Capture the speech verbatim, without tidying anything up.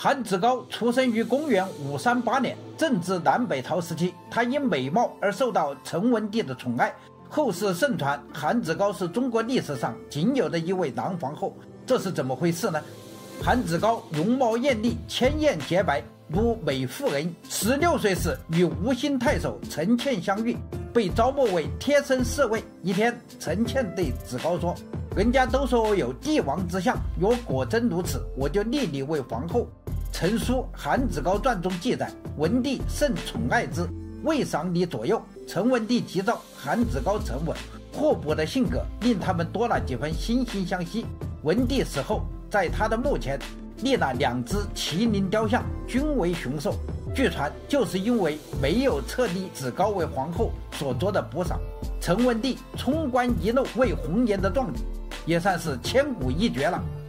韩子高出生于公元五三八年，正值南北朝时期。他因美貌而受到陈文帝的宠爱，后世盛传韩子高是中国历史上仅有的一位男皇后。这是怎么回事呢？韩子高容貌艳丽，千艳洁白，如美妇人。十六岁时与吴兴太守陈倩相遇，被招募为贴身侍卫。一天，陈倩对子高说：“人家都说我有帝王之相，若果真如此，我就立你为皇后。”陈书《韩子高传》中记载，文帝甚宠爱之，未赏你左右。陈文帝急召韩子高沉稳互补的性格，令他们多了几分惺惺相惜。文帝死后，在他的墓前立了两只麒麟雕像，均为雄兽。据传就是因为没有册立子高为皇后所做的补赏。陈文帝冲冠一怒为红颜的壮举，也算是千古一绝了。